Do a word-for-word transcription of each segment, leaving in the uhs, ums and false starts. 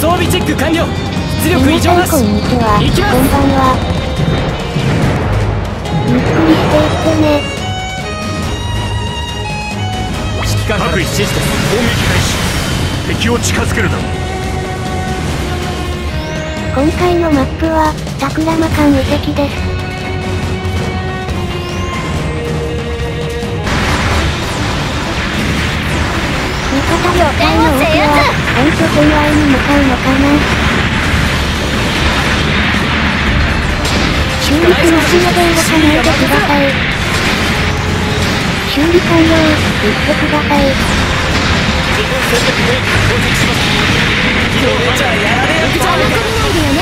装備チェック完了。出力異常なし。 こんにちは。 行きます。 こんばんは。ゆっくりしていってね。 指揮官から指示です。 攻撃開始。敵を近づけるな。 今回のマップはタクラマカン遺跡です。味方部隊の多くは本拠点外に向かうのかな。修理しますので動かないでください。修理完了、言ってください。 自分戦略兵器到着します。機動じゃやられるじゃ残りないでよね。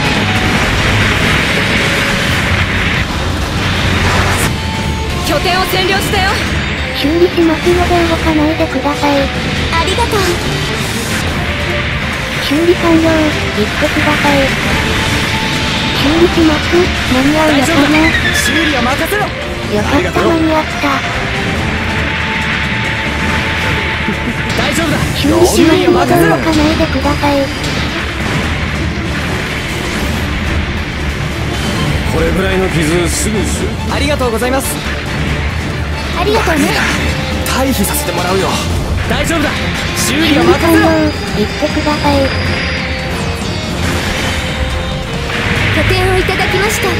拠点を占領したよ。 修理しますので動かないでください。 ありがとう。 修理完了、言ってください。修理します。間に合うのかな。 修理は任せろ。 よかった、間に合った。 大丈夫だ。 修理しますので動かないでください。 これぐらいの傷すぐにする。 ありがとうございます。 ありがとうね。 退避させてもらうよ。大丈夫だ。修理修理は任せろ。 完了、言ってください。 拠点をいただきました。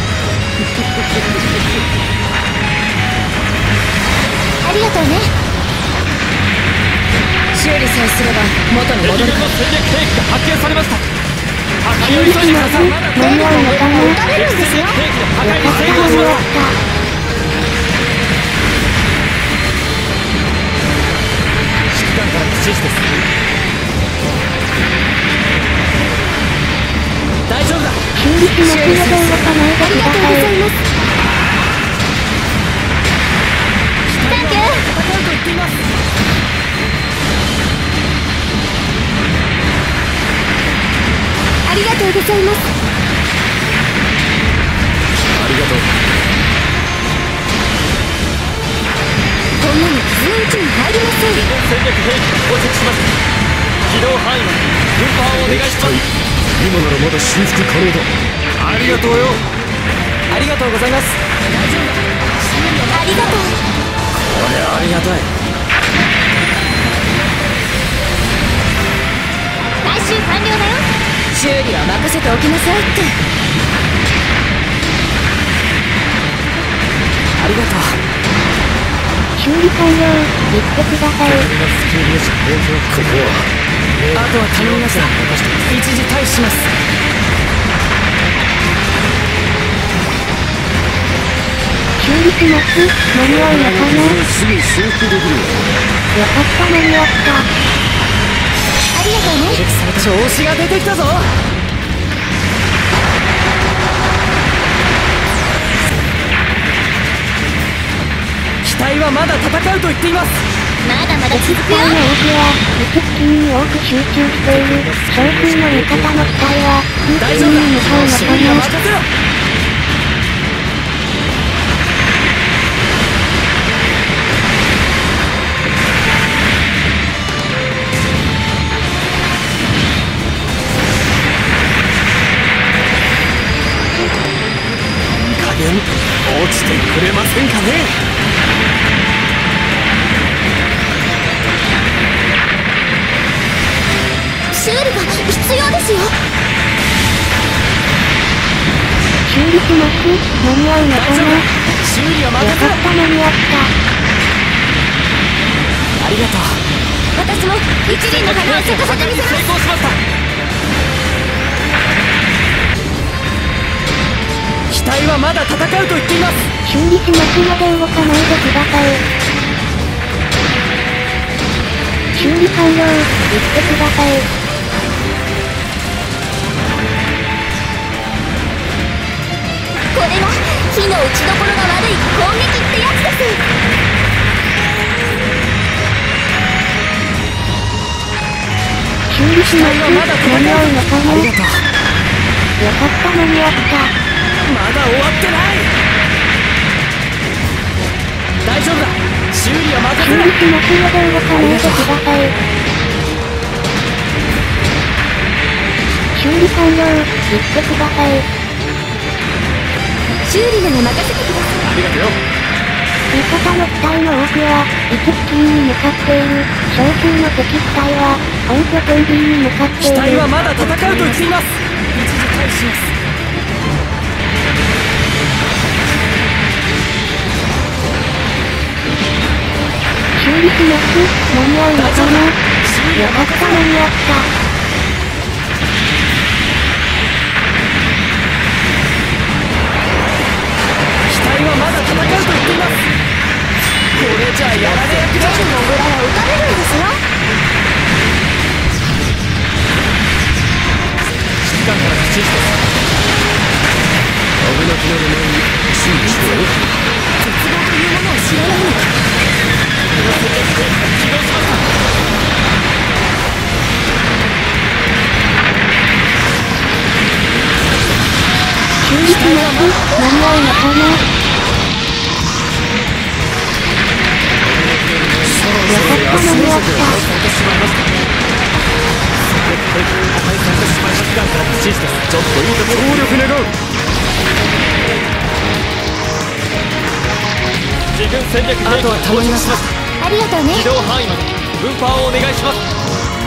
ありがとうね。修理さえすれば元に戻るから。 戦略兵器が発見されました。破壊修を急いでくだ理します。 さい。 間に合うのかな。よかった、 敵戦略兵器で破壊に成功間に合っしました。 た。 指揮官からの指示です。大丈夫だ。 修理しますので動かないでください。 サンキュー。戦うと言っています。 ありがとうございます。 ありがとう。 こんなの傷のうちに入りません。 自分戦略兵器が到着しました。機動範囲まで運搬をお願いします。 今ならまだ修復可能だ。ありがとうよ。 ありがとうございます。大丈夫だ。修理はありがとう。 これはありがたい。 回収完了だよ。修理は任せておきなさいって。 ありがとう。 修理完了、言ってください。 ここはあとは頼みます。一時退避します。 修理します。間に合うのかな。 すぐ修復できるよ。 よかった、間に合った。 ありがとうね。 敵された調子が出てきたぞ。機体はまだ戦うと言っています。 まだまだ続くよ。 敵の多くは陸付近に多く集中している。少数の味方の機体は空中大丈夫だ。 に向かうの修理はか任せろ。加減落ちてくれませんかね。 修理が必要ですよ。 修理します。間に合うのかな。 修理はよか任せろ。 った、間に合った。 ありがとう。 私も一輪の花を咲かせてみせます。 成功しました。機体はまだ戦うと言っています。 修理しますので動かないでください。修理完了、言ってください。 これが火の打ちどころが悪い攻撃ってやつです。 修理します。間に合うのかな。 ありがとう。 よかった、間に合った。 まだ終わってない。大丈夫だ。修理は任せろ。 修理しますので動かないでください。 修理完了、言ってください。 修理なら任せてください。 ありがとうよ。 味方の機体の多くは、いち付近に向かっている。少数の敵機体は、本拠点 B に向かっている。 機体はまだ戦うと言っています。一時退避します。 修理します。間に合うのかな。よかった間に合った。 機体はまだ戦うと言っています。これじゃやられ役だ。 ジェルの村は撃たれるんですよ。 指揮官から口です。 危なくなる前に注意してよ。 絶望というものを知らないのか。 起動しました。 修理します。間に合うのかな。よかった間に合った。 ちょっといいか協力願う。自軍戦略兵器を到着しました。 ありがとうね。 移動範囲まで分派をお願いします。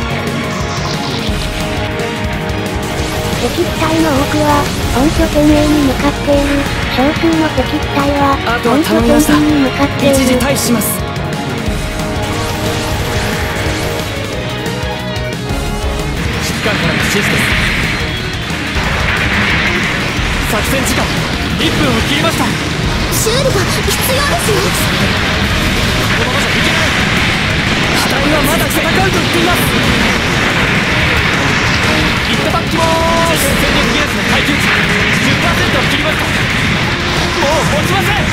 敵機体の多くは、本拠点 A に向かっている。少数の敵機体は、 あとは本拠点頼みました。 B に向かっている。 一時退避します。指揮官からの指示です。作戦時間いっぷんを切りました。 修理が必要ですよ。 このままじゃいけない。機体はまだ戦うと言っています。いっただきまーす。自軍戦略技術の耐久値 じゅっパーセント を切りました。もう持ちません。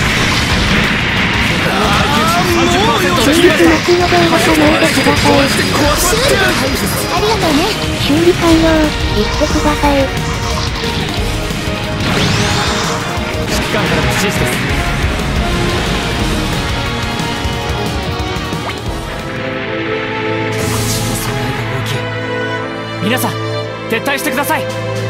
耐久値 さんじゅっパーセント を切りました。 修理予定はしないでください。 修理ありがとうね。 修理完了、言ってください。 指揮官からの指示です。皆さん撤退してください。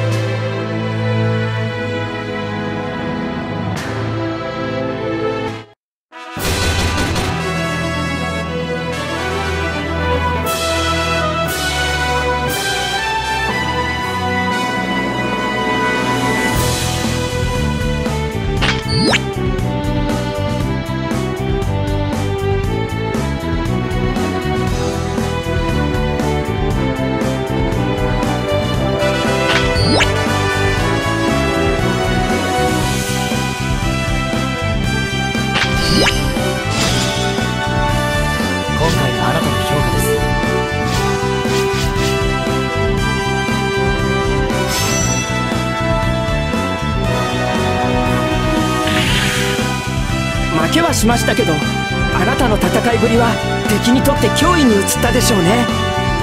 負けはしましたけど、あなたの戦いぶりは敵にとって脅威に移ったでしょうね。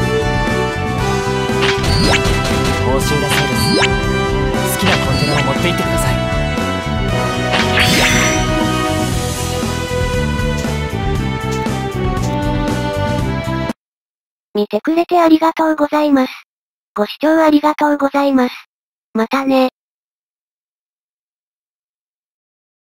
報酬だそうです。好きなコンテナを持って行ってください。 見てくれてありがとうございます。ご視聴ありがとうございます。またね。